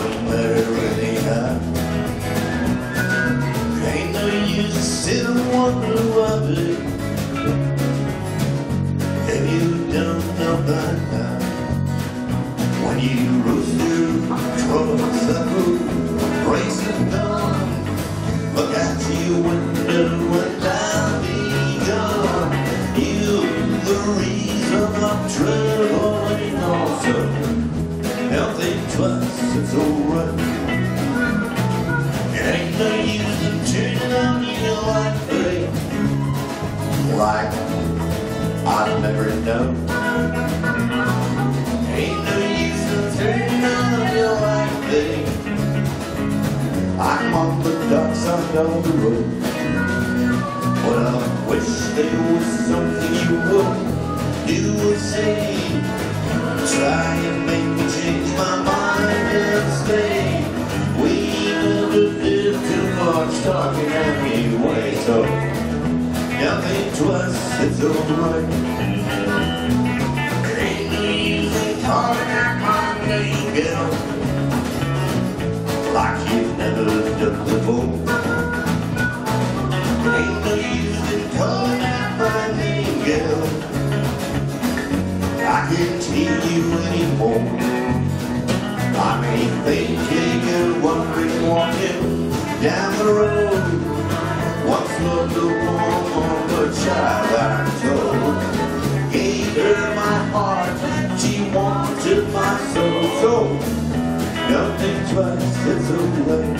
don't matter anyhow. Ain't no use to sit and wonder why, babe. Have you done know by now? When you rose through troubles that road, breaks of dawn, look out your window and I'll be gone. You're the reason I'm traveling also. Now think twice, it's alright. It ain't no use in turning on your light, babe. Like I'd never know. Ain't no use in turning on your light, babe. I'm on the dark side of the road. Well, I wish there was something you would do or say. Try and make me change my mind and stay. We never did too much talking anyway, so now think twice, it's alright. Ain't no use in calling out my name, girl, like you've never done before. Ain't no use in calling out my name, girl, I can't hear you anymore. I may think you're wondering, walking down the road. Once loved a woman, but child I told. Gave her my heart, she wanted my soul. So don't think twice, it's alright.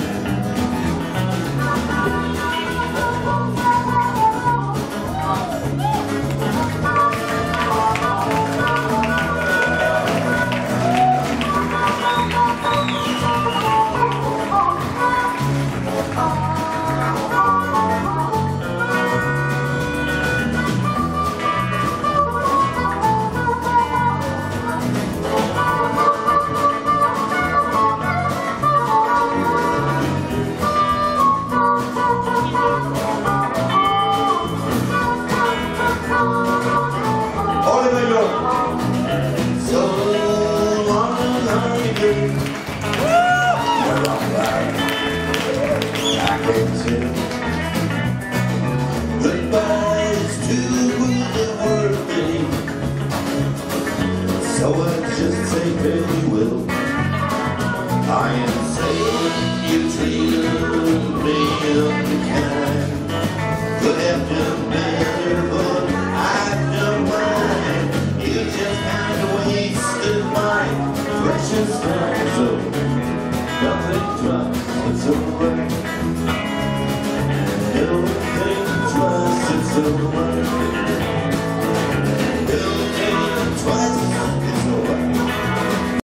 So long, honey, babe. Where I'm lying, I can't tell. Goodbye is too good a word, babe. So I just say very well. I am saying you treated me unkind. Could have done better, but I've done mine. You just kind of wasted my precious time. So don't think twice, it's alright. Don't think twice, it's alright.